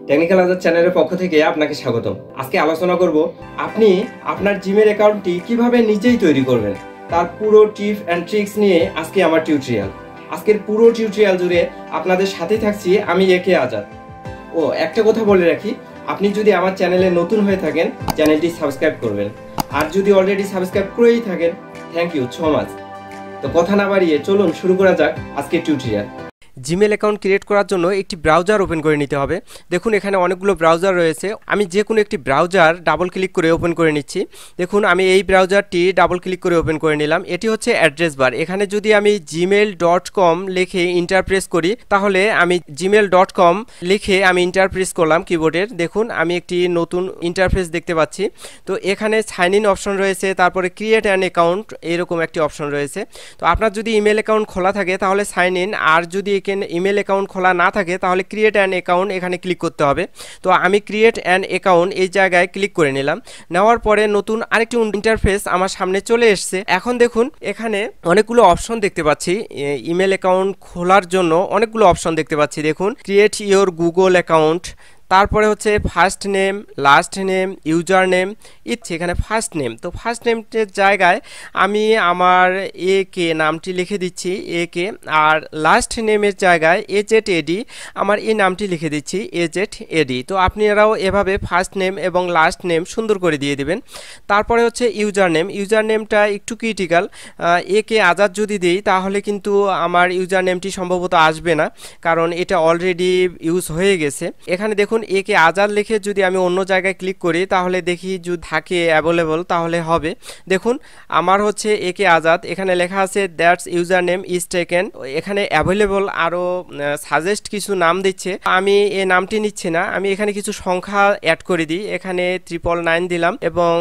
Technical Azad চ্যানেলের পক্ষ থেকে আপনাকে স্বাগতম। আজকে আলোচনা করব আপনি আপনার জিমেল অ্যাকাউন্টটি কিভাবে নিজেই তৈরি করবেন, তার পুরো টিপস অ্যান্ড ট্রিক্স নিয়ে আজকে আমার টিউটোরিয়াল। আজকের পুরো টিউটোরিয়াল জুড়ে আপনাদের সাথে থাকছি আমি একে আজাদ। ও একটা কথা বলে রাখি, আপনি যদি আমার চ্যানেলে নতুন হয়ে থাকেন চ্যানেলটি সাবস্ক্রাইব করবেন, আর যদি অলরেডি সাবস্ক্রাইব করেই থাকেন থ্যাংক ইউ সো মাচ। তো কথা না বাড়িয়ে চলুন শুরু করা যাক আজকের টিউটোরিয়াল। জিমেল অ্যাকাউন্ট ক্রিয়েট করার জন্য একটি ব্রাউজার ওপেন করে নিতে হবে। দেখুন এখানে অনেকগুলো ব্রাউজার রয়েছে, আমি যে কোনো একটি ব্রাউজার ডাবল ক্লিক করে ওপেন করে নিচ্ছি। দেখুন আমি এই ব্রাউজারটি ডাবল ক্লিক করে ওপেন করে নিলাম। এটি হচ্ছে অ্যাড্রেস বার। এখানে যদি আমি gmail.com লিখে ইন্টার প্রেস করি তাহলে আমি gmail.com লিখে আমি ইন্টার প্রেস করলাম কিবোর্ডের। দেখুন আমি একটি নতুন ইন্টারফেস দেখতে পাচ্ছি। তো এখানে সাইন ইন অপশন রয়েছে, তারপরে ক্রিয়েট অ্যান অ্যাকাউন্ট এরকম একটি অপশন রয়েছে। তো আপনার যদি ইমেল অ্যাকাউন্ট খোলা থাকে তাহলে সাইন ইন, আর যদি ইমেল অ্যাকাউন্ট খোলা না থাকে তাহলে ক্রিয়েট অ্যান অ্যাকাউন্ট এখানে ক্লিক করতে হবে। তো আমি ক্রিয়েট অ্যান অ্যাকাউন্ট এই জায়গায় ক্লিক করে নিলাম। নেওয়ার পরে নতুন আরেকটি ইন্টারফেস আমার সামনে চলে এসেছে। এখন দেখুন এখানে অনেকগুলো অপশন দেখতে পাচ্ছি। ইমেল অ্যাকাউন্ট খোলার জন্য অনেকগুলো অপশন দেখতে পাচ্ছি। দেখুন ক্রিয়েট ইওর গুগল অ্যাকাউন্ট, তারপরে হচ্ছে first name, last name, user name, এখানে ফার্স্ট নেম। তো ফার্স্ট নেমের জায়গায় আমি আমার এ কে নামটি লিখে দিচ্ছি এ কে, আর লাস্ট নেমের জায়গায় AZAD আমার এই নামটি লিখে দিচ্ছি AZAD। তো আপনারাও এভাবে ফার্স্ট নেম এবং লাস্ট নেম সুন্দর করে দিয়ে দিবেন। তারপরে হচ্ছে ইউজার নেম। ইউজার নেমটা একটু ক্রিটিক্যাল, একে আজাদ যদি দিই তাহলে কিন্তু আমার ইউজার নেমটি সম্ভবত আসবে না, কারণ এটা অলরেডি ইউজ হয়ে গেছে। এখানে দেখুন একে আজাদ লিখে যদি আমি অন্য জায়গায় ক্লিক করি তাহলে দেখি যদি থাকে অ্যাভেলেবল তাহলে হবে। দেখুন আমার হচ্ছে একে আজাদ, এখানে লেখা আছে that's user name is taken. এখানে অ্যাভেলেবল আরও সাজেস্ট কিছু নাম দিচ্ছে, আমি এই নামটি নিচ্ছি না। আমি এখানে কিছু সংখ্যা অ্যাড করে দিই, এখানে 999 দিলাম এবং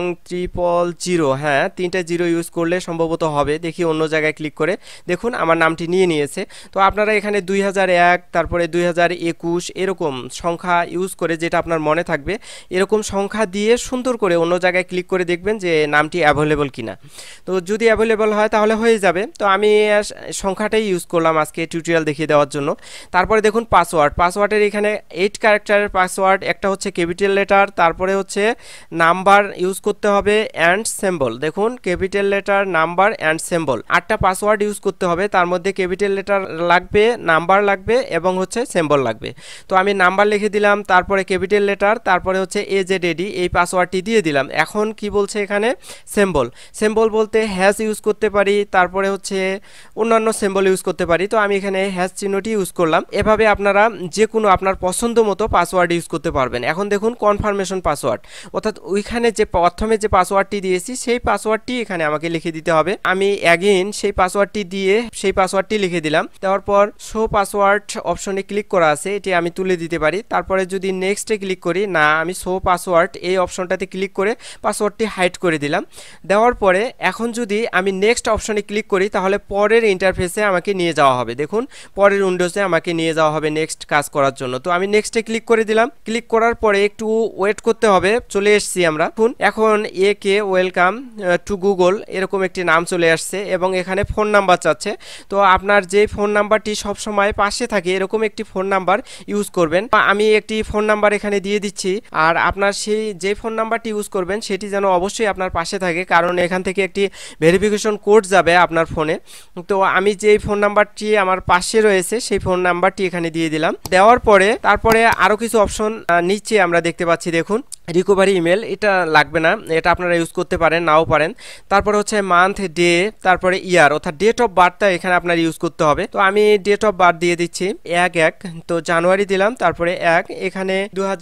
000, হ্যাঁ 3টা 0 ইউজ করলে সম্ভবত হবে। দেখি অন্য জায়গায় ক্লিক করে, দেখুন আমার নামটি নিয়ে নিয়েছে। তো আপনারা এখানে 2001 তারপরে 2021 এরকম সংখ্যা ইউজ করে যেটা আপনার মনে থাকবে এরকম সংখ্যা দিয়ে সুন্দর করে অন্য জায়গায় ক্লিক করে দেখবেন যে নামটি অ্যাভেলেবল কিনা। তো যদি অ্যাভেলেবল হয় তাহলে হয়ে যাবে। তো আমি সংখ্যাটাই ইউজ করলাম আজকে টিউটোরিয়াল দেখিয়ে দেওয়ার জন্য। তারপরে দেখুন পাসওয়ার্ডের এখানে 8 ক্যারেক্টারের পাসওয়ার্ড, একটা হচ্ছে ক্যাপিটাল লেটার, তারপরে হচ্ছে নাম্বার ইউজ করতে হবে অ্যান্ড সিম্বল। দেখুন capital letter, number and symbol, 8টা পাসওয়ার্ড ইউজ করতে হবে। তার মধ্যে ক্যাপিটাল লেটার লাগবে, নাম্বার লাগবে এবং হচ্ছে সিম্বল লাগবে। তো আমি নাম্বার লিখে দিলাম, তারপরে ক্যাপিটাল লেটার, তারপরে হচ্ছে AZAD এই পাসওয়ার্ডটি দিয়ে দিলাম। এখন কি বলছে এখানে সিম্বল বলতে হ্যাশ ইউজ করতে পারি, তারপরে হচ্ছে অন্যান্য সিম্বল ইউজ করতে পারি। তো আমি এখানে হ্যাশ চিহ্নটি ইউজ করলাম। এভাবে আপনারা যে কোনো আপনার পছন্দ মতো পাসওয়ার্ড ইউজ করতে পারবেন। এখন দেখুন কনফার্মেশন পাসওয়ার্ড, অর্থাৎ ওইখানে যে প্রথমে যে পাসওয়ার্ডটি দিয়েছি সেই পাসওয়ার্ডটি এখানে আমাকে লিখে দিতে হবে। আমি অ্যাগেইন সেই পাসওয়ার্ডটি দিয়ে সেই পাসওয়ার্ডটি লিখে দিলাম। দেওয়ার পর শো পাসওয়ার্ড অপশনে ক্লিক করা আছে, এটি আমি তুলে দিতে পারি। তারপরে যদি নেক্সটে ক্লিক করি, না আমি শো পাসওয়ার্ড এই অপশনটাতে ক্লিক করে পাসওয়ার্ডটি হাইড করে দিলাম। দেওয়ার পরে এখন যদি আমি নেক্সট অপশনে ক্লিক করি তাহলে পরের ইন্টারফেসে আমাকে নিয়ে যাওয়া হবে। দেখুন পরের উইন্ডোজে আমাকে নিয়ে যাওয়া হবে নেক্সট কাজ করার জন্য। তো আমি নেক্সটে ক্লিক করে দিলাম। ক্লিক করার পরে একটু ওয়েট করতে হবে, চলে এসেছি আমরা। এখন একে ওয়েলকাম টু গুগল এরকম একটি নাম চলে আসছে এবং এখানে ফোন নাম্বার চাচ্ছে। তো আপনার যে ফোন নাম্বারটি সবসময় পাশে থাকে এরকম একটি ফোন নাম্বার ইউজ করবেন। আমি একটি ফোন নাম্বার এখানে দিয়ে দিচ্ছি, আর আপনার সেই যে ফোন নাম্বারটি ইউজ করবেন সেটি যেন অবশ্যই আপনার পাশে থাকে, কারণ এখান থেকে একটি ভেরিফিকেশন কোড যাবে আপনার ফোনে। তো আমি যে ফোন নাম্বারটি আমার পাশে রয়েছে সেই ফোন নাম্বারটি এখানে দিয়ে দিলাম। দেওয়ার পরে তারপরে আরও কিছু অপশন নিচে আমরা দেখতে পাচ্ছি। দেখুন রিকভারি ইমেল, এটা লাগবে না, এটা আপনারা ইউজ করতে পারেন নাও পারেন। তারপরে হচ্ছে মান্থ, ডে, তারপরে ইয়ার, অর্থাৎ ডেট অফ বার্থটা এখানে আপনার ইউজ করতে হবে। তো আমি ডেট অফ বার্থ দিয়ে দিচ্ছি 1/1, তো জানুয়ারি দিলাম, তারপরে 1, এখানে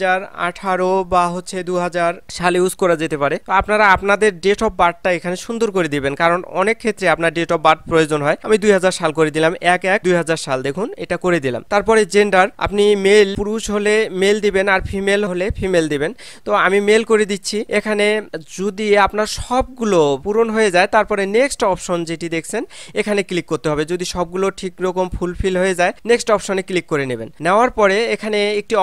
2018 বা হচ্ছে 2000 সালে ইউজ করা যেতে পারে। তো আপনারা আপনাদের ডেট অফ বার্থটা এখানে সুন্দর করে দিবেন, কারণ অনেক ক্ষেত্রে আপনার ডেট অফ বার্থ প্রয়োজন হয়। আমি 2000 সাল করে দিলাম, 1/1/2000 সাল, দেখুন এটা করে দিলাম। তারপরে জেন্ডার, আপনি মেল পুরুষ হলে মেল দিবেন আর ফিমেল হলে ফিমেল দিবেন। তো আমি মেল করে দিচ্ছি। এখানে যদি আপনার সবগুলো পূরণ হয়ে যায় তারপরে নেক্সট অপশন যেটি দেখছেন এখানে ক্লিক করতে হবে। যদি সবগুলো ঠিক রকম ফুলফিল হয়ে যায় নেক্সট অপশনে ক্লিক করে নেবেন। নেওয়ার পরে এখানে একটি অপশন দেখতে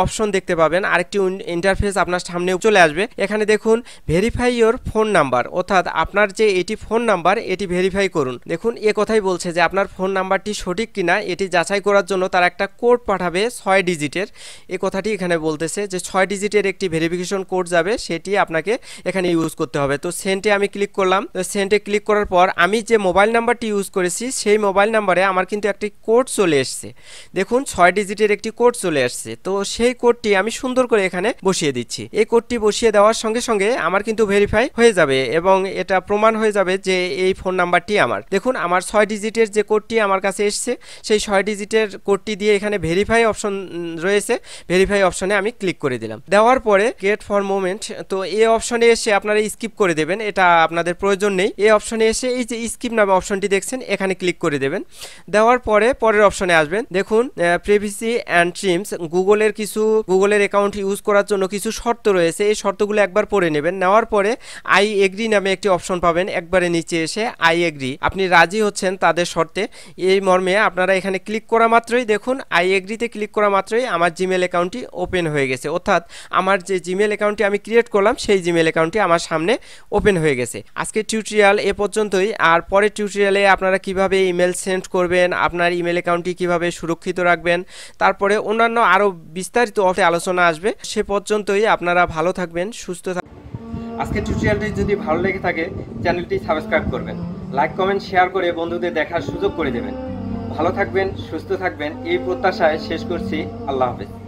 দেখতে পাবেন, আরেকটি ইন্টারফেস আপনার সামনে চলে আসবে। এখানে দেখুন ভেরিফাই ইওর ফোন নাম্বার, অর্থাৎ আপনার যে এটি ফোন নাম্বার এটি ভেরিফাই করুন। দেখুন এ কথাই বলছে যে আপনার ফোন নাম্বারটি সঠিক কিনা এটি যাচাই করার জন্য তারা একটা কোড পাঠাবে 6 ডিজিটের। এই কথাটি এখানে বলতেছে যে 6 ডিজিটের একটি ভেরিফিকেশন কোড যাবে, সেটি আপনাকে এখানে ইউজ করতে হবে। তো সেন্টে আমি ক্লিক করলাম। সেন্টে ক্লিক করার পর আমি যে মোবাইল নাম্বারটি ইউজ করেছি সেই মোবাইল নাম্বারে আমার কিন্তু একটি কোড চলে এসেছে। দেখুন 6 ডিজিটের একটি কোড চলে আসছে। তো সেই কোডটি আমি সুন্দর করে এখানে বসিয়ে দিচ্ছি। এই কোডটি বসিয়ে দেওয়ার সঙ্গে সঙ্গে আমার কিন্তু ভেরিফাই হয়ে যাবে এবং এটা প্রমাণ হয়ে যাবে যে এই ফোন নাম্বারটি আমার। দেখুন আমার 6 ডিজিটের যে কোডটি আমার কাছে এসছে সেই 6 ডিজিটের কোডটি দিয়ে এখানে ভেরিফাই অপশন রয়েছে, ভেরিফাই অপশনে আমি ক্লিক করে দিলাম। দেওয়ার পরে গেট ফর মোমেন্ট, তো এই অপশনে এসে আপনারা স্কিপ করে দেবেন, এটা আপনাদের প্রয়োজন নেই। এই অপশনে এসে এই যে স্কিপ নামে অপশনটি দেখছেন এখানে ক্লিক করে দেবেন। দেওয়ার পরে পরের অপশনে আসবেন। দেখুন প্রিভিসি অ্যান্ড ট্রিমস, গুগলের অ্যাকাউন্ট ইউজ করার জন্য কিছু শর্ত রয়েছে, এই শর্তগুলো একবার পড়ে নেবেন। নেওয়ার পরে আই এগ্রি নামে একটি অপশন পাবেন, একবারে নিচে এসে আই এগ্রি, আপনি রাজি হচ্ছেন তাদের শর্তে, এই মর্মে আপনারা এখানে ক্লিক করা মাত্রই দেখুন আই এগ্রিতে ক্লিক করা মাত্রই আমার জিমেল অ্যাকাউন্টটি ওপেন হয়ে গেছে, অর্থাৎ আমার যে জিমেল অ্যাকাউন্টটি আমি ক্রিয়েট করলাম সেই জিমেল অ্যাকাউন্টটি আমার সামনে ওপেন হয়ে গেছে। আজকের টিউটোরিয়াল এ পর্যন্তই। আর পরের টিউটোরিয়ালে আপনারা কিভাবে ইমেল সেন্ড করবেন, আপনার ইমেল অ্যাকাউন্টটি কিভাবে সুরক্ষিত রাখবেন, তারপরে অন্যান্য আরও বিস্তারিত আলোচনা আসবে। সে পর্যন্তই আপনারা ভালো থাকবেন, সুস্থ থাকবেন। আজকের টিউটোরিয়ালটি যদি ভালো লেগে থাকে চ্যানেলটি সাবস্ক্রাইব করবেন, লাইক কমেন্ট শেয়ার করে বন্ধুদের দেখার সুযোগ করে দেবেন। ভালো থাকবেন, সুস্থ থাকবেন এই প্রত্যাশায় শেষ করছি। আল্লাহ হাফেজ।